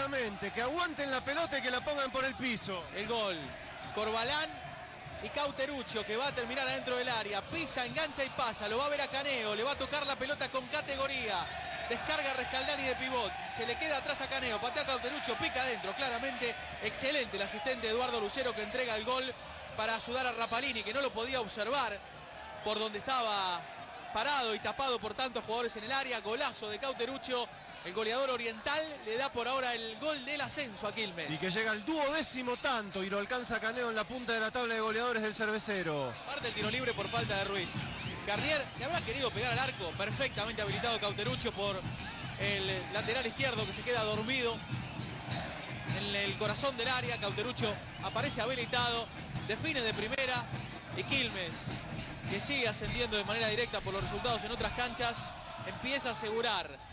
Exactamente, que aguanten la pelota y que la pongan por el piso. El gol, Corbalán y Cauteruccio, que va a terminar adentro del área. Pisa, engancha y pasa, lo va a ver a Caneo, le va a tocar la pelota con categoría. Descarga Rescaldani de pivot, se le queda atrás a Caneo, patea a Cauteruccio, pica adentro, claramente excelente el asistente Eduardo Lucero, que entrega el gol para ayudar a Rapalini, que no lo podía observar por donde estaba parado y tapado por tantos jugadores en el área. Golazo de Cauteruccio, el goleador oriental le da por ahora el gol del ascenso a Quilmes. Y que llega al 12º tanto y lo alcanza Caneo en la punta de la tabla de goleadores del Cervecero. Parte el tiro libre por falta de Ruiz. Garnier le habrá querido pegar al arco, perfectamente habilitado Cauteruccio por el lateral izquierdo, que se queda dormido en el corazón del área. Cauteruccio aparece habilitado, define de primera y Quilmes, que sigue ascendiendo de manera directa por los resultados en otras canchas, empieza a asegurar